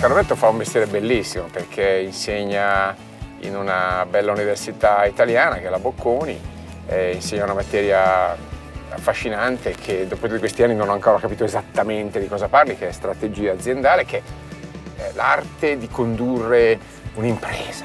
Carnetto fa un mestiere bellissimo perché insegna in una bella università italiana che è la Bocconi, insegna una materia affascinante che dopo tutti questi anni non ho ancora capito esattamente di cosa parli, che è strategia aziendale, che è l'arte di condurre un'impresa.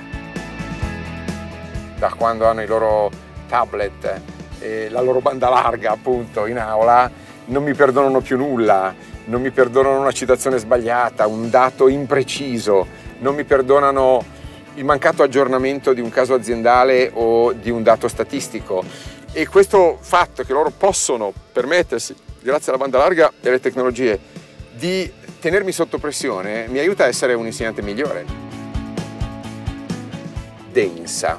Da quando hanno i loro tablet e la loro banda larga appunto in aula non mi perdonano più nulla, non mi perdonano una citazione sbagliata, un dato impreciso, non mi perdonano il mancato aggiornamento di un caso aziendale o di un dato statistico. E questo fatto che loro possono permettersi, grazie alla banda larga e alle tecnologie, di tenermi sotto pressione, mi aiuta a essere un insegnante migliore. Densa.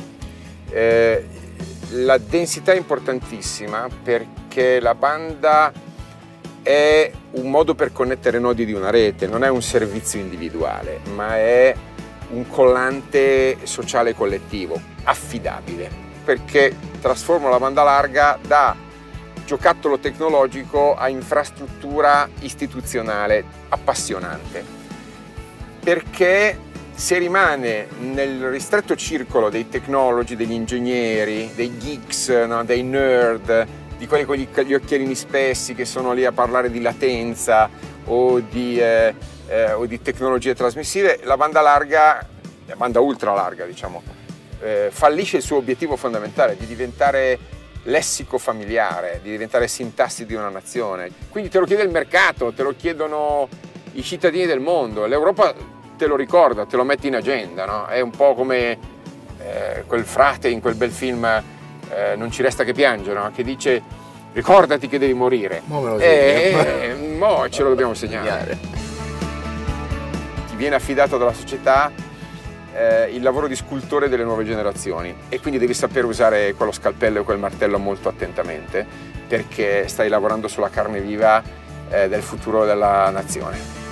La densità è importantissima perché la banda è un modo per connettere nodi di una rete, non è un servizio individuale, ma è un collante sociale collettivo, affidabile, perché trasforma la banda larga da giocattolo tecnologico a infrastruttura istituzionale appassionante, perché se rimane nel ristretto circolo dei tecnologi, degli ingegneri, dei geeks, no? Dei nerd, di quelli con gli occhialini spessi che sono lì a parlare di latenza o di tecnologie trasmissive, la banda larga, la banda ultra larga diciamo, fallisce il suo obiettivo fondamentale di diventare lessico familiare, di diventare sintassi di una nazione. Quindi te lo chiede il mercato, te lo chiedono i cittadini del mondo, l'Europa te lo ricorda, te lo mette in agenda, no? È un po' come quel frate in quel bel film Non ci resta che piangere, no? Che dice ricordati che devi morire. Mo ce lo dobbiamo segnare. Ti viene affidato dalla società il lavoro di scultore delle nuove generazioni e quindi devi sapere usare quello scalpello e quel martello molto attentamente perché stai lavorando sulla carne viva del futuro della nazione.